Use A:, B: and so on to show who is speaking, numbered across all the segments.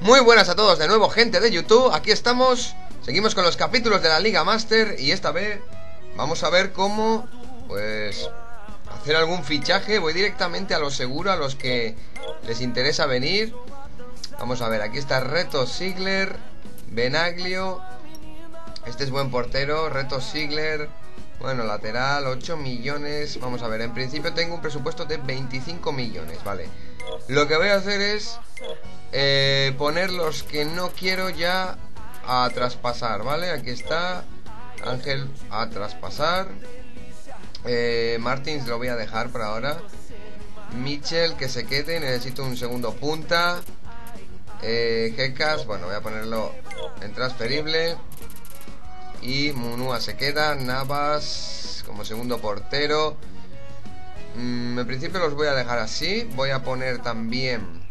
A: Muy buenas a todos de nuevo, gente de YouTube. Aquí estamos, seguimos con los capítulos de la Liga Master. Y esta vez vamos a ver cómo, pues, hacer algún fichaje. Voy directamente a lo seguro, a los que les interesa venir. Vamos a ver, aquí está Reto Sigler, Benaglio. Este es buen portero, Reto Sigler. Bueno, lateral, 8 millones. Vamos a ver, en principio tengo un presupuesto de 25 millones, vale. Lo que voy a hacer es poner los que no quiero ya a traspasar, ¿vale? Aquí está Ángel a traspasar. Martins lo voy a dejar por ahora. Mitchell que se quede, necesito un segundo punta. Gekas, bueno, voy a ponerlo en transferible. Y Munua se queda. Navas como segundo portero. En principio los voy a dejar así. Voy a poner también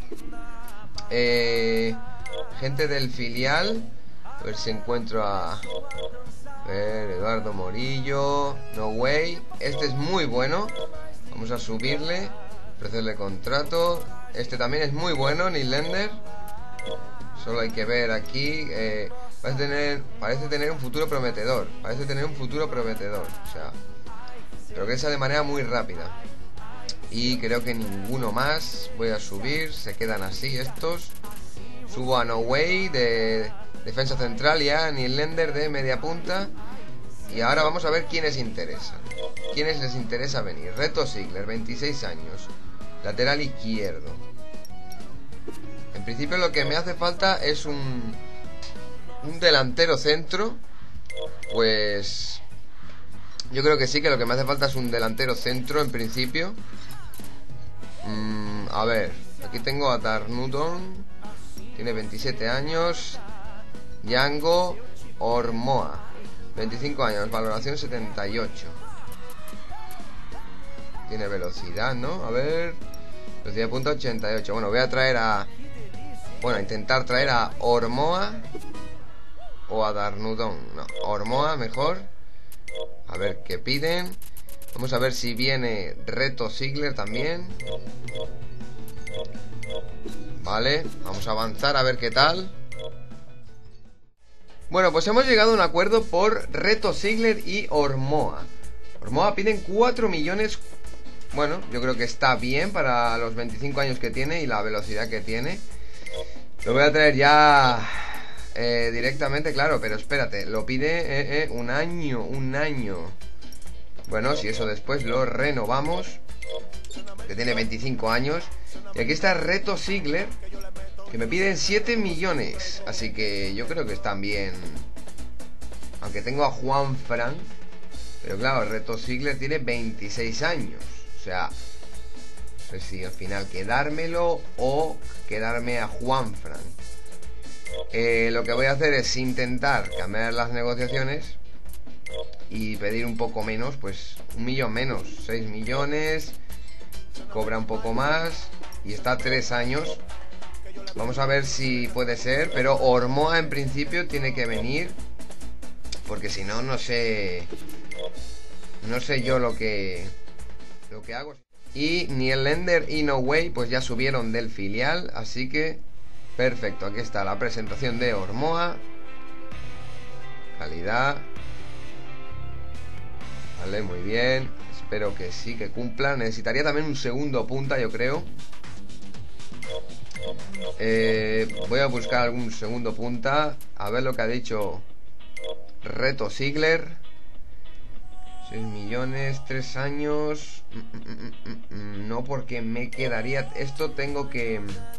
A: gente del filial. A ver si encuentro a ver, Eduardo Morillo. No way. Este es muy bueno. Vamos a subirle, ofrecerle contrato. Este también es muy bueno, Nylander. Solo hay que ver aquí. Parece tener un futuro prometedor. Parece tener un futuro prometedor. O sea, progresa de manera muy rápida. Y creo que ninguno más. Voy a subir. Se quedan así estos. Subo a No Way de defensa central y a Nylander de media punta. Y ahora vamos a ver quiénes interesan. Quiénes les interesa venir. Reto Sigler, 26 años. Lateral izquierdo. En principio lo que me hace falta es un delantero centro. Pues yo creo que sí, que lo que me hace falta es un delantero centro en principio. A ver, aquí tengo a Darnudon. Tiene 27 años. Yango Ormoa, 25 años, valoración 78. Tiene velocidad, ¿no? A ver, velocidad punta 88. Bueno, voy a traer a... Bueno, a intentar traer a Ormoa o a Darnudon. No, Ormoa mejor. A ver qué piden. Vamos a ver si viene Reto Sigler también. Vale, vamos a avanzar a ver qué tal. Bueno, pues hemos llegado a un acuerdo por Reto Sigler y Ormoa. Ormoa piden 4 millones. Bueno, yo creo que está bien para los 25 años que tiene y la velocidad que tiene. Lo voy a traer ya directamente, claro, pero espérate, lo pide un año. Bueno, si eso después lo renovamos, que tiene 25 años. Y aquí está Reto Sigler, que me piden 7 millones. Así que yo creo que están bien. Aunque tengo a Juanfran. Pero claro, Reto Sigler tiene 26 años. O sea, no sé si al final quedármelo o quedarme a Juanfran. Lo que voy a hacer es intentar cambiar las negociaciones y pedir un poco menos, pues 1 millón menos, 6 millones. Cobra un poco más y está 3 años. Vamos a ver si puede ser. Pero Ormoa en principio tiene que venir, porque si no, no sé yo lo que hago. Y Nylander y No Way pues ya subieron del filial, así que perfecto. Aquí está la presentación de Ormoa. Calidad. Vale, muy bien. Espero que sí, que cumpla. Necesitaría también un segundo punta, yo creo. Voy a buscar algún segundo punta. A ver lo que ha dicho Reto Sigler. 6 millones, 3 años. No, porque me quedaría... Esto tengo que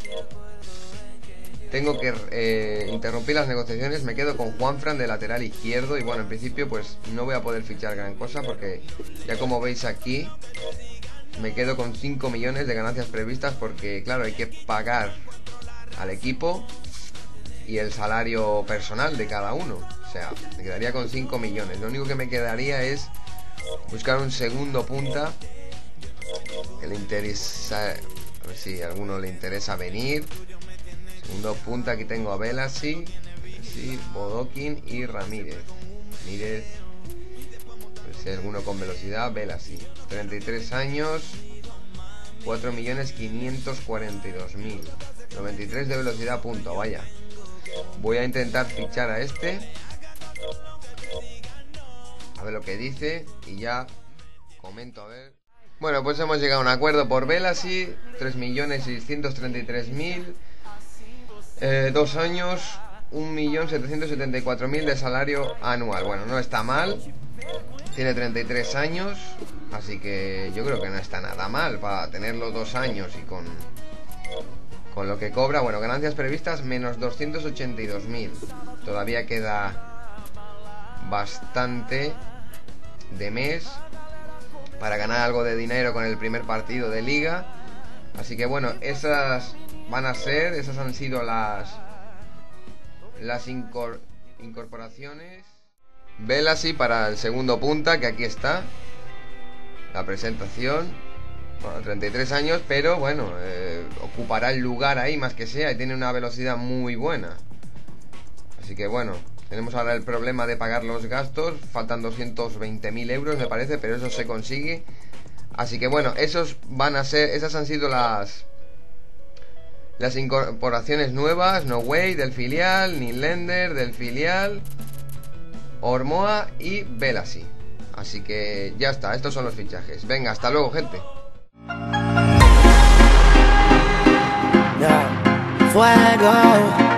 A: interrumpir las negociaciones. Me quedo con Juanfran de lateral izquierdo. Y bueno, en principio pues no voy a poder fichar gran cosa, porque ya como veis aquí me quedo con 5 millones de ganancias previstas, porque claro, hay que pagar al equipo y el salario personal de cada uno. O sea, me quedaría con 5 millones. Lo único que me quedaría es buscar un segundo punta que le interesa. A ver si a alguno le interesa venir. Segundo punta, aquí tengo a Velasi, sí, Bodokin y Ramírez. Ramírez, a ver si hay alguno con velocidad. Velasi, 33 años, 4.542.000. 93 de velocidad punto, vaya. Voy a intentar fichar a este. A ver lo que dice y ya comento a ver. Bueno, pues hemos llegado a un acuerdo por Belasi. 3.633.000. 2 años, 1.774.000 de salario anual. Bueno, no está mal. Tiene 33 años. Así que yo creo que no está nada mal para tenerlo 2 años y con lo que cobra. Bueno, ganancias previstas menos 282.000. Todavía queda bastante de mes para ganar algo de dinero con el primer partido de liga. Así que bueno, esas han sido las incorporaciones. Belasi para el segundo punta, que aquí está la presentación. Bueno, 33 años, pero bueno, ocupará el lugar ahí más que sea y tiene una velocidad muy buena. Así que bueno, tenemos ahora el problema de pagar los gastos. Faltan 220.000 euros me parece, pero eso se consigue. Así que bueno, esas han sido las incorporaciones nuevas. No Way del filial, Nylander del filial, Ormoa y Belasi. Así que ya está, estos son los fichajes. Venga, hasta luego, gente.
B: Fuego.